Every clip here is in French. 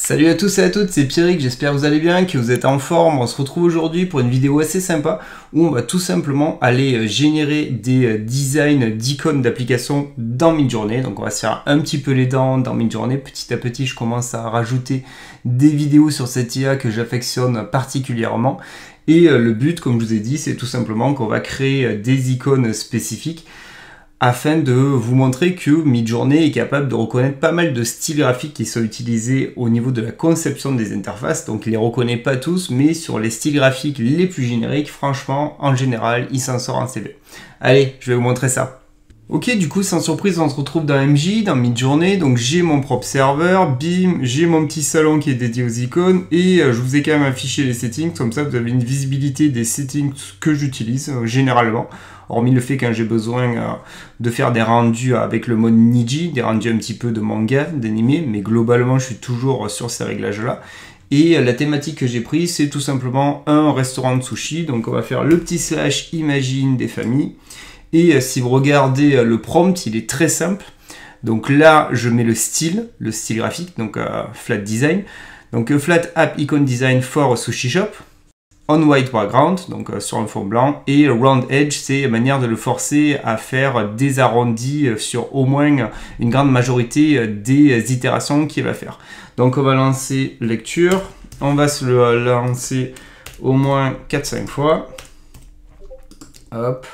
Salut à tous et à toutes, c'est Pierrick, j'espère que vous allez bien, que vous êtes en forme. On se retrouve aujourd'hui pour une vidéo assez sympa où on va tout simplement aller générer des designs d'icônes d'applications dans Midjourney. Donc on va se faire un petit peu les dents dans Midjourney. Petit à petit, je commence à rajouter des vidéos sur cette IA que j'affectionne particulièrement. Et le but, comme je vous ai dit, c'est tout simplement qu'on va créer des icônes spécifiques afin de vous montrer que Midjourney est capable de reconnaître pas mal de styles graphiques qui sont utilisés au niveau de la conception des interfaces. Donc il les reconnaît pas tous, mais sur les styles graphiques les plus génériques, franchement, en général, il s'en sort un CV. Allez, je vais vous montrer ça. Ok, du coup, sans surprise, on se retrouve dans MJ, dans Midjourney. Donc j'ai mon propre serveur, bim, j'ai mon petit salon qui est dédié aux icônes et je vous ai quand même affiché les settings, comme ça vous avez une visibilité des settings que j'utilise généralement. Hormis le fait quand j'ai besoin de faire des rendus avec le mode Niji, des rendus un petit peu de manga, d'animé, mais globalement je suis toujours sur ces réglages-là. Et la thématique que j'ai prise, c'est tout simplement un restaurant de sushi. Donc on va faire le petit slash imagine des familles. Et si vous regardez le prompt, il est très simple. Donc là, je mets le style graphique, donc flat design. Donc flat app icon design for sushi shop. On white background, donc sur un fond blanc, et round edge, c'est la manière de le forcer à faire des arrondis sur au moins une grande majorité des itérations qu'il va faire. Donc on va lancer lecture, on va se le lancer au moins 4-5 fois. Hop.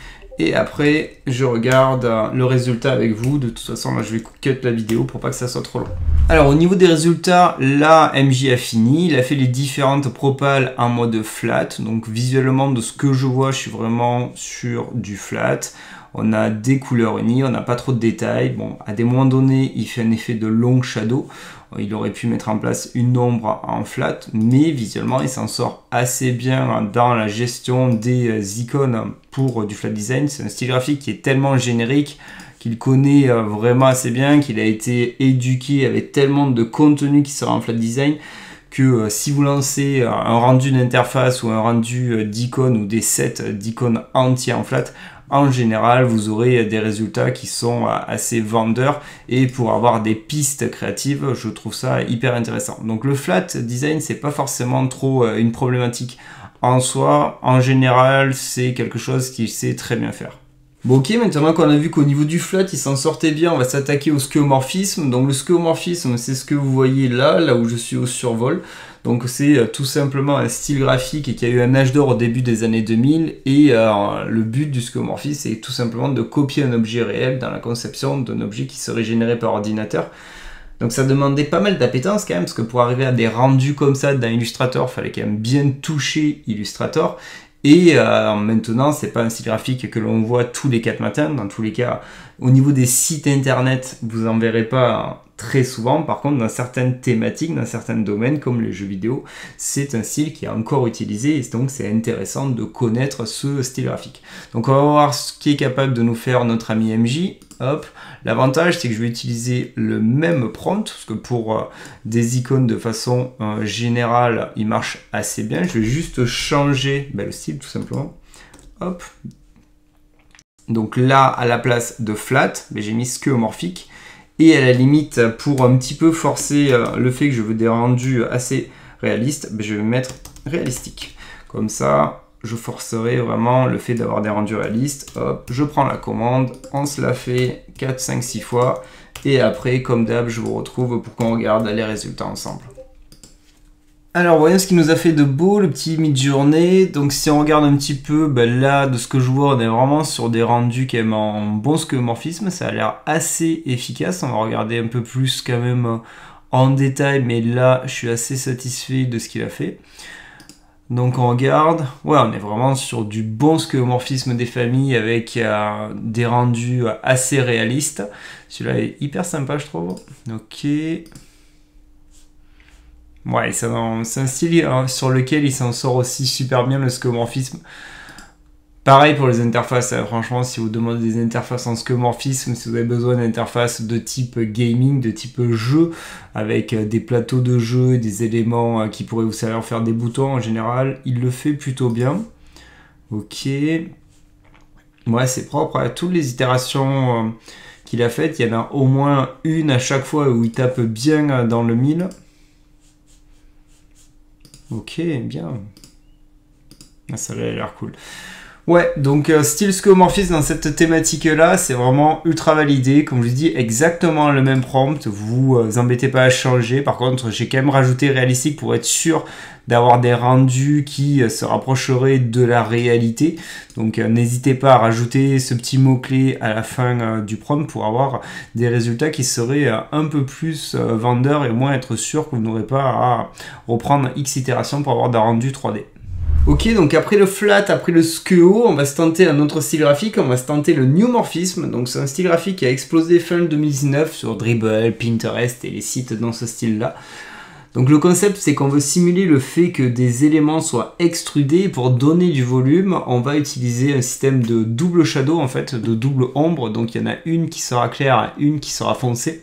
Et après, je regarde le résultat avec vous. De toute façon, là, je vais cut la vidéo pour pas que ça soit trop long. Alors, au niveau des résultats, là, MJ a fini. Il a fait les différentes propals en mode flat. Donc, visuellement, de ce que je vois, je suis vraiment sur du flat. On a des couleurs unies, on n'a pas trop de détails. Bon, à des moments donnés, il fait un effet de long shadow. Il aurait pu mettre en place une ombre en flat, mais visuellement, il s'en sort assez bien dans la gestion des icônes pour du flat design. C'est un style graphique qui est tellement générique qu'il connaît vraiment assez bien, qu'il a été éduqué avec tellement de contenu qui sera en flat design que si vous lancez un rendu d'interface ou un rendu d'icônes ou des sets d'icônes entiers en flat, en général, vous aurez des résultats qui sont assez vendeurs et pour avoir des pistes créatives, je trouve ça hyper intéressant. Donc le flat design, c'est pas forcément trop une problématique en soi. En général, c'est quelque chose qu'il sait très bien faire. Bon ok, maintenant qu'on a vu qu'au niveau du flat, il s'en sortait bien, on va s'attaquer au skeuomorphisme. Donc le skeuomorphisme, c'est ce que vous voyez là où je suis au survol. Donc c'est tout simplement un style graphique qui a eu un âge d'or au début des années 2000 et le but du skeuomorphisme, c'est tout simplement de copier un objet réel dans la conception d'un objet qui serait généré par ordinateur. Donc ça demandait pas mal d'appétence quand même, parce que pour arriver à des rendus comme ça dans Illustrator, il fallait quand même bien toucher Illustrator. Et maintenant, c'est pas un style graphique que l'on voit tous les 4 matins. Dans tous les cas, au niveau des sites internet, vous en verrez pas très souvent. Par contre, dans certaines thématiques, dans certains domaines, comme les jeux vidéo, c'est un style qui est encore utilisé. Et donc, c'est intéressant de connaître ce style graphique. Donc, on va voir ce qui est capable de nous faire notre ami MJ. Hop. L'avantage, c'est que je vais utiliser le même prompt, parce que pour des icônes de façon générale, il marche assez bien. Je vais juste changer le style, tout simplement. Hop. Donc là, à la place de flat, j'ai mis skeuomorphique. Et à la limite, pour un petit peu forcer le fait que je veux des rendus assez réalistes, je vais mettre réalistique. Comme ça, je forcerai vraiment le fait d'avoir des rendus réalistes. Hop, je prends la commande, on se la fait 4, 5, 6 fois. Et après, comme d'hab, je vous retrouve pour qu'on regarde les résultats ensemble. Alors, voyons ce qu'il nous a fait de beau, le petit Midjourney. Donc, si on regarde un petit peu, là, de ce que je vois, on est vraiment sur des rendus quand même en bon skeuomorphisme. Ça a l'air assez efficace. On va regarder un peu plus quand même en détail. Mais là, je suis assez satisfait de ce qu'il a fait. Donc on regarde, ouais, on est vraiment sur du bon skeuomorphisme des familles avec des rendus assez réalistes. Celui-là est hyper sympa, je trouve. Ok. Ouais, c'est un style sur lequel il s'en sort aussi super bien, le skeuomorphisme. Pareil pour les interfaces, franchement, si vous demandez des interfaces en skeuomorphisme, si vous avez besoin d'interfaces de type gaming, de type jeu, avec des plateaux de jeu, des éléments qui pourraient vous servir à faire des boutons en général, il le fait plutôt bien. Ok. Ouais, c'est propre. Toutes les itérations qu'il a faites, il y en a au moins une à chaque fois où il tape bien dans le mille. Ok, bien. Ah, ça a l'air cool. Ouais, donc style skeuomorphisme dans cette thématique-là, c'est vraiment ultra validé. Comme je vous dis, exactement le même prompt. Vous embêtez pas à changer. Par contre, j'ai quand même rajouté réalistique pour être sûr d'avoir des rendus qui se rapprocheraient de la réalité. Donc n'hésitez pas à rajouter ce petit mot-clé à la fin du prompt pour avoir des résultats qui seraient un peu plus vendeurs et au moins être sûr que vous n'aurez pas à reprendre X itérations pour avoir des rendus 3D. Ok, donc après le flat, après le skeo, on va se tenter un autre style graphique, on va se tenter le newmorphisme. Donc c'est un style graphique qui a explosé fin 2019 sur Dribbble, Pinterest et les sites dans ce style-là. Donc le concept, c'est qu'on veut simuler le fait que des éléments soient extrudés et pour donner du volume, on va utiliser un système de double shadow, en fait, de double ombre. Donc il y en a une qui sera claire et une qui sera foncée.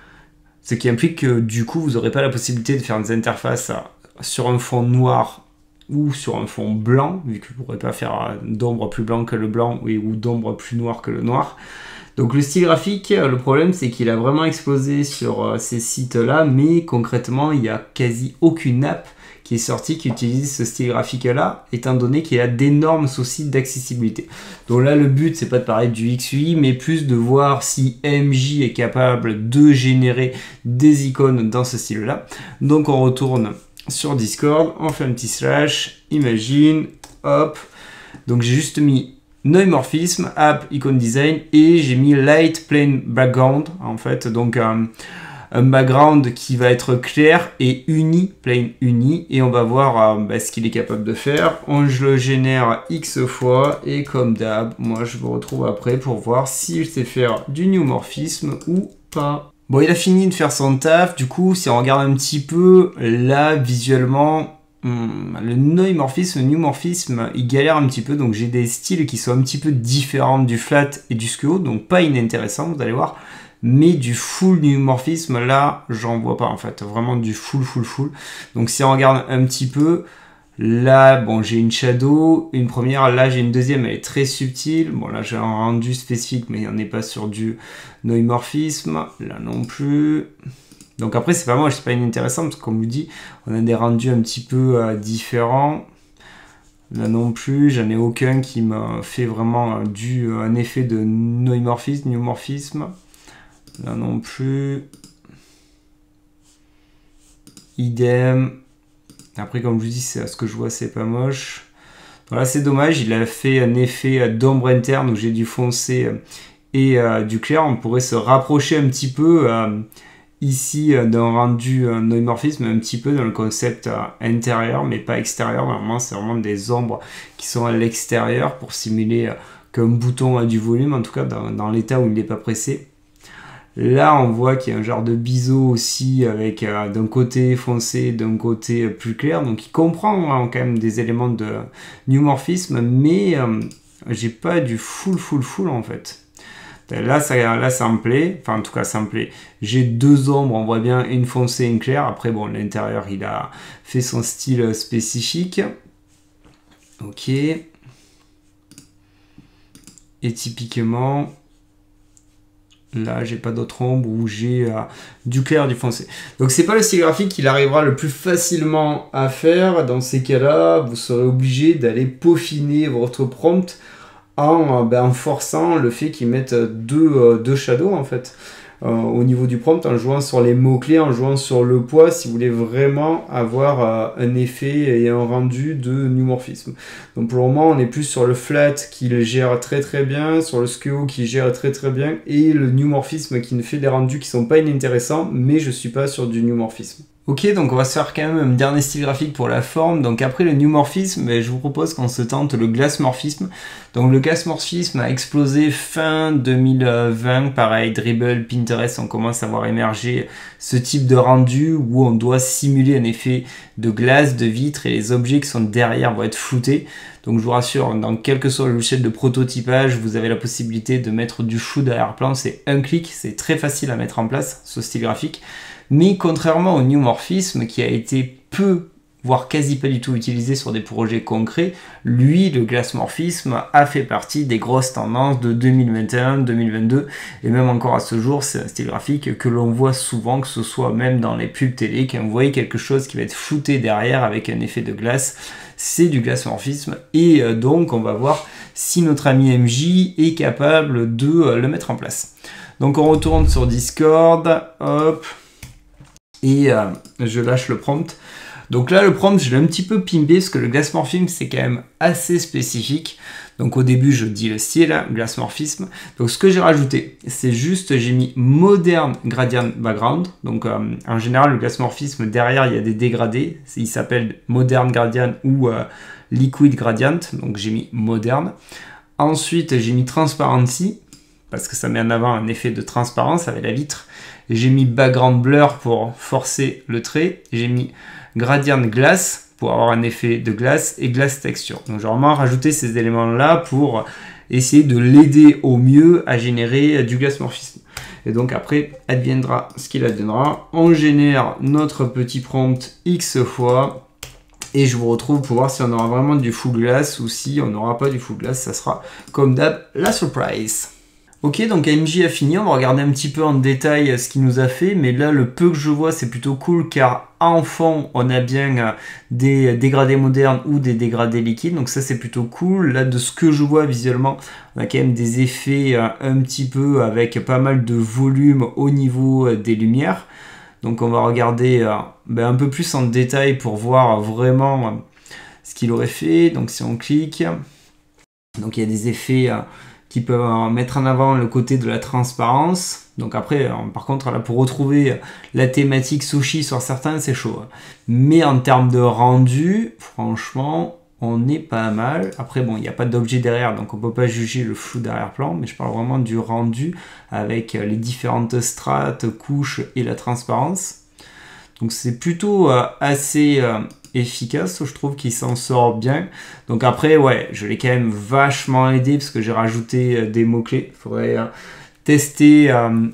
Ce qui implique que du coup, vous n'aurez pas la possibilité de faire des interfaces sur un fond noir ou sur un fond blanc, vu que vous ne pourrez pas faire d'ombre plus blanc que le blanc ou d'ombre plus noire que le noir. Donc le style graphique, le problème c'est qu'il a vraiment explosé sur ces sites-là, mais concrètement il n'y a quasi aucune app qui est sortie qui utilise ce style graphique-là, étant donné qu'il y a d'énormes soucis d'accessibilité. Donc là le but c'est pas de parler du XUI, mais plus de voir si MJ est capable de générer des icônes dans ce style-là. Donc on retourne sur Discord, on fait un petit slash, imagine, hop. Donc j'ai juste mis neumorphisme, app, icon design et j'ai mis light plain background en fait. Donc un background qui va être clair et uni, plain uni. Et on va voir ce qu'il est capable de faire. Je le génère X fois et comme d'hab, moi je vous retrouve après pour voir s'il sait faire du neumorphisme ou pas. Bon, il a fini de faire son taf, du coup, si on regarde un petit peu, là, visuellement, le neumorphisme, le newmorphisme, il galère un petit peu, donc j'ai des styles qui sont un petit peu différents du flat et du skeo, donc pas inintéressant, vous allez voir, mais du full newmorphisme, là, j'en vois pas, en fait, vraiment du full. Donc si on regarde un petit peu, là, bon, j'ai une shadow, une première, là j'ai une deuxième, elle est très subtile. Bon, là j'ai un rendu spécifique, mais on n'est pas sur du neumorphisme, là non plus. Donc après, c'est pas moi, c'est pas inintéressant, parce que comme je vous dis, on a des rendus un petit peu différents. Là non plus, j'en ai aucun qui m'a fait vraiment un effet de neumorphisme. Là non plus. Idem. Après, comme je vous dis, c'est ce que je vois, c'est pas moche. Voilà, c'est dommage, il a fait un effet d'ombre interne où j'ai du foncé et du clair. On pourrait se rapprocher un petit peu ici d'un rendu neumorphisme, un petit peu dans le concept intérieur, mais pas extérieur. Normalement, c'est vraiment des ombres qui sont à l'extérieur pour simuler qu'un bouton a du volume, en tout cas dans l'état où il n'est pas pressé. Là, on voit qu'il y a un genre de biseau aussi avec d'un côté foncé, d'un côté plus clair. Donc, il comprend quand même des éléments de newmorphisme, mais j'ai pas du full en fait. Là, ça me plaît. Enfin, en tout cas, ça me plaît. J'ai deux ombres, on voit bien une foncée et une claire. Après, bon, l'intérieur, il a fait son style spécifique. Ok. Et typiquement... Là, j'ai pas d'autre ombre où j'ai du clair, du foncé. Donc, c'est pas le style graphique qu'il arrivera le plus facilement à faire. Dans ces cas-là, vous serez obligé d'aller peaufiner votre prompt en forçant le fait qu'ils mettent deux shadows en fait. Au niveau du prompt, en jouant sur les mots-clés, en jouant sur le poids, si vous voulez vraiment avoir un effet et un rendu de newmorphisme. Donc pour le moment, on est plus sur le flat qui le gère très bien, sur le skeo qui gère très bien, et le newmorphisme qui ne fait des rendus qui sont pas inintéressants, mais je suis pas sur du newmorphisme. Ok, donc on va se faire quand même un dernier style graphique pour la forme. Donc après le newmorphisme, je vous propose qu'on se tente le glassmorphisme. Donc le glassmorphisme a explosé fin 2020, pareil, Dribbble, Pinterest, on commence à voir émerger ce type de rendu où on doit simuler un effet de glace, de vitre et les objets qui sont derrière vont être floutés. Donc je vous rassure, dans quel que soit le logiciel de prototypage, vous avez la possibilité de mettre du flou derrière-plan, c'est un clic, c'est très facile à mettre en place, ce style graphique. Mais contrairement au newmorphisme qui a été peu, voire quasi pas du tout utilisé sur des projets concrets, lui, le glace morphisme a fait partie des grosses tendances de 2021, 2022 et même encore à ce jour, c'est un style graphique que l'on voit souvent, que ce soit même dans les pubs télé, quand vous voyez quelque chose qui va être flouté derrière avec un effet de glace, c'est du glace morphisme et donc on va voir si notre ami MJ est capable de le mettre en place. Donc on retourne sur Discord, hop, et je lâche le prompt. Donc là le prompt je l'ai un petit peu pimpé parce que le glace morphisme c'est quand même assez spécifique. Donc au début je dis le style, glace morphisme. Donc ce que j'ai rajouté c'est juste j'ai mis modern gradient background. Donc en général le glace morphisme derrière il y a des dégradés. Il s'appelle modern gradient ou liquid gradient. Donc j'ai mis moderne. Ensuite j'ai mis transparency parce que ça met en avant un effet de transparence avec la vitre. J'ai mis background blur pour forcer le trait. J'ai mis gradient glace pour avoir un effet de glace et glace texture. Donc j'ai vraiment rajouté ces éléments-là pour essayer de l'aider au mieux à générer du glace morphisme. Et donc après, adviendra ce qu'il adviendra. On génère notre petit prompt X fois. Et je vous retrouve pour voir si on aura vraiment du full glace ou si on n'aura pas du full glace. Ça sera comme d'hab la surprise. Ok, donc MJ a fini, on va regarder un petit peu en détail ce qu'il nous a fait, mais là le peu que je vois c'est plutôt cool car en fond on a bien des dégradés modernes ou des dégradés liquides, donc ça c'est plutôt cool. Là de ce que je vois visuellement, on a quand même des effets un petit peu avec pas mal de volume au niveau des lumières. Donc on va regarder un peu plus en détail pour voir vraiment ce qu'il aurait fait. Donc si on clique, donc il y a des effets qui peuvent mettre en avant le côté de la transparence. Donc après, par contre, là, pour retrouver la thématique sushi sur certains, c'est chaud. Mais en termes de rendu, franchement, on est pas mal. Après, bon, il n'y a pas d'objet derrière, donc on peut pas juger le flou d'arrière-plan, mais je parle vraiment du rendu avec les différentes strates, couches et la transparence. Donc c'est plutôt assez efficace, je trouve qu'il s'en sort bien. Donc après, ouais, je l'ai quand même vachement aidé parce que j'ai rajouté des mots-clés. Il faudrait tester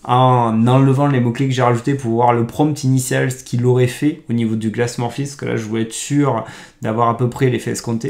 en enlevant les mots-clés que j'ai rajoutés pour voir le prompt initial, ce qu'il aurait fait au niveau du glace morphisme, parce que là, je voulais être sûr d'avoir à peu près l'effet escompté.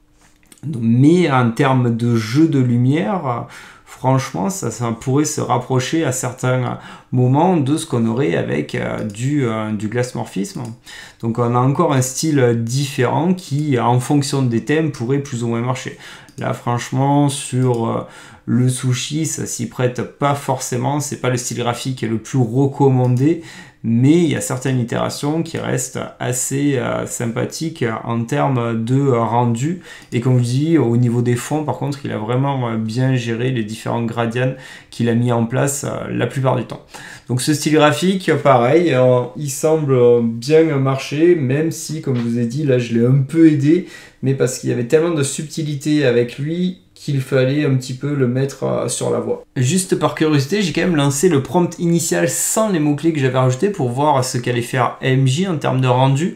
Mais en termes de jeu de lumière, franchement, ça pourrait se rapprocher à certains moments de ce qu'on aurait avec du glace morphisme. Donc on a encore un style différent qui, en fonction des thèmes, pourrait plus ou moins marcher. Là, franchement, sur le sushi, ça s'y prête pas forcément. C'est pas le style graphique le plus recommandé, mais il y a certaines itérations qui restent assez sympathiques en termes de rendu. Et comme je dis, au niveau des fonds, par contre, il a vraiment bien géré les différents gradients qu'il a mis en place la plupart du temps. Donc ce style graphique, pareil, il semble bien marcher, même si, comme je vous ai dit, là je l'ai un peu aidé, mais parce qu'il y avait tellement de subtilité avec lui qu'il fallait un petit peu le mettre sur la voie. Juste par curiosité, j'ai quand même lancé le prompt initial sans les mots-clés que j'avais rajoutés pour voir ce qu'allait faire MJ en termes de rendu.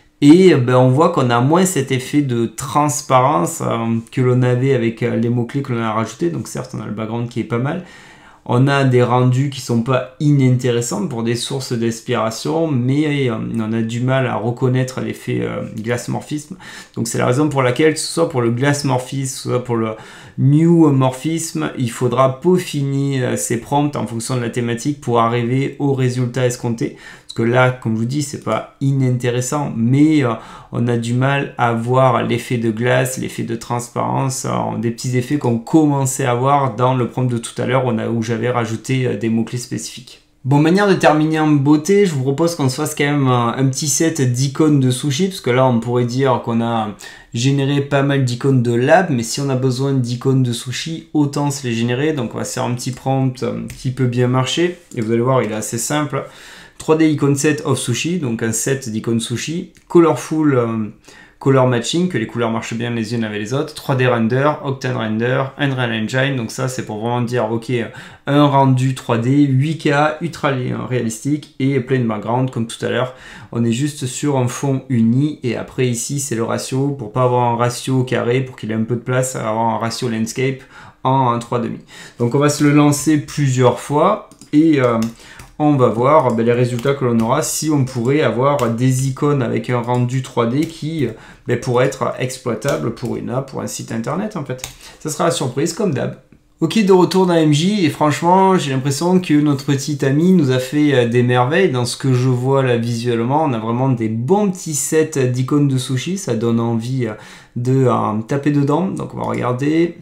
Et on voit qu'on a moins cet effet de transparence que l'on avait avec les mots-clés que l'on a rajoutés. Donc certes, on a le background qui est pas mal. On a des rendus qui sont pas inintéressants pour des sources d'inspiration, mais on a du mal à reconnaître l'effet glace morphisme. Donc c'est la raison pour laquelle, soit pour le glace morphisme, soit pour le new morphisme, il faudra peaufiner ces prompts en fonction de la thématique pour arriver au résultat escompté. Parce que là, comme je vous dis, c'est pas inintéressant, mais on a du mal à voir l'effet de glace, l'effet de transparence, des petits effets qu'on commençait à voir dans le prompt de tout à l'heure où j'avais rajouté des mots-clés spécifiques. Bon, manière de terminer en beauté, je vous propose qu'on se fasse quand même un petit set d'icônes de sushi, parce que là, on pourrait dire qu'on a généré pas mal d'icônes de lab, mais si on a besoin d'icônes de sushi, autant se les générer. Donc, on va faire un petit prompt qui peut bien marcher, et vous allez voir, il est assez simple. 3D icon set of sushi, donc un set d'icônes sushi, colorful color matching, que les couleurs marchent bien les unes avec les autres, 3D render, Octane render, Unreal Engine, donc ça c'est pour vraiment dire ok, un rendu 3D, 8K, ultra réalistique et plein background comme tout à l'heure, on est juste sur un fond uni et après ici c'est le ratio, pour pas avoir un ratio carré, pour qu'il ait un peu de place, avoir un ratio landscape en 3,5. Donc on va se le lancer plusieurs fois et on va voir les résultats que l'on aura si on pourrait avoir des icônes avec un rendu 3D qui pourrait être exploitable pour une app, pour un site internet en fait. Ça sera la surprise comme d'hab. Ok, de retour dans MJ, et franchement, j'ai l'impression que notre petit ami nous a fait des merveilles dans ce que je vois là visuellement. On a vraiment des bons petits sets d'icônes de sushi, ça donne envie de taper dedans. Donc on va regarder.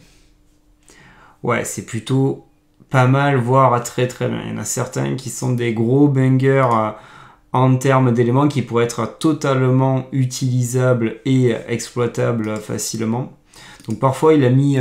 Ouais, c'est plutôt pas mal, voire très très bien. Il y en a certains qui sont des gros bangers en termes d'éléments qui pourraient être totalement utilisables et exploitables facilement. Donc parfois il a mis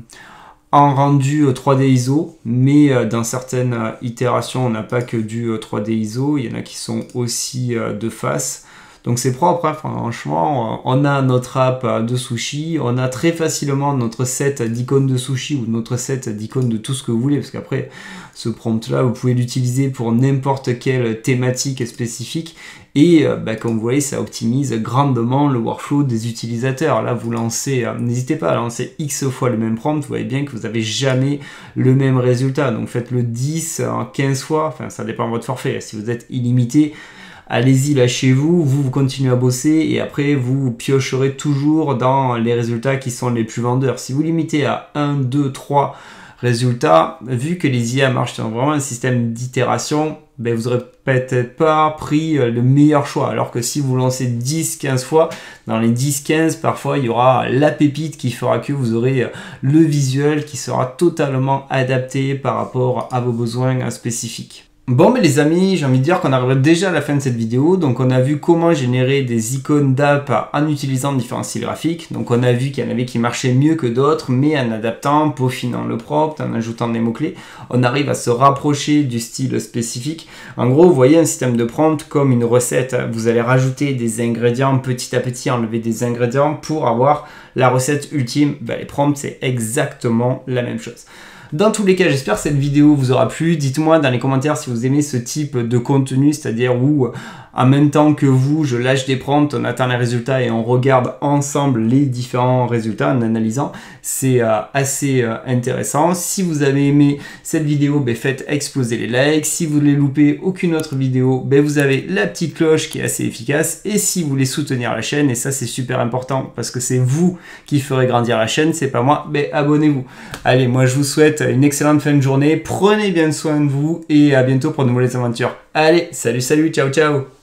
en rendu 3D ISO, mais dans certaines itérations, on n'a pas que du 3D ISO, il y en a qui sont aussi de face. Donc c'est propre, hein, franchement, on a notre app de sushi, on a très facilement notre set d'icônes de sushi ou notre set d'icônes de tout ce que vous voulez, parce qu'après, ce prompt-là, vous pouvez l'utiliser pour n'importe quelle thématique spécifique, et comme vous voyez, ça optimise grandement le workflow des utilisateurs. Là, vous lancez, n'hésitez pas à lancer X fois le même prompt, vous voyez bien que vous n'avez jamais le même résultat, donc faites-le 10, 15 fois, enfin ça dépend de votre forfait, si vous êtes illimité, allez-y là chez vous, vous continuez à bosser et après vous piocherez toujours dans les résultats qui sont les plus vendeurs. Si vous limitez à 1, 2, 3 résultats, vu que les IA marchent dans vraiment un système d'itération, vous n'aurez peut-être pas pris le meilleur choix. Alors que si vous lancez 10, 15 fois, dans les 10, 15, parfois il y aura la pépite qui fera que vous aurez le visuel qui sera totalement adapté par rapport à vos besoins spécifiques. Bon, mais les amis, j'ai envie de dire qu'on arrive déjà à la fin de cette vidéo. Donc on a vu comment générer des icônes d'app en utilisant différents styles graphiques. Donc on a vu qu'il y en avait qui marchaient mieux que d'autres, mais en adaptant, peaufinant le prompt, en ajoutant des mots-clés, on arrive à se rapprocher du style spécifique. En gros, vous voyez un système de prompt comme une recette. Vous allez rajouter des ingrédients petit à petit, enlever des ingrédients pour avoir la recette ultime. Les prompts, c'est exactement la même chose. Dans tous les cas, j'espère que cette vidéo vous aura plu. Dites-moi dans les commentaires si vous aimez ce type de contenu, c'est-à-dire où en même temps que vous, je lâche des prompts, on attend les résultats et on regarde ensemble les différents résultats en analysant. C'est assez intéressant. Si vous avez aimé cette vidéo, faites exploser les likes. Si vous voulez louper aucune autre vidéo, vous avez la petite cloche qui est assez efficace. Et si vous voulez soutenir la chaîne, et ça c'est super important parce que c'est vous qui ferez grandir la chaîne, c'est pas moi, abonnez-vous. Allez, moi je vous souhaite une excellente fin de journée. Prenez bien soin de vous et à bientôt pour de nouvelles aventures. Allez, salut, ciao, ciao!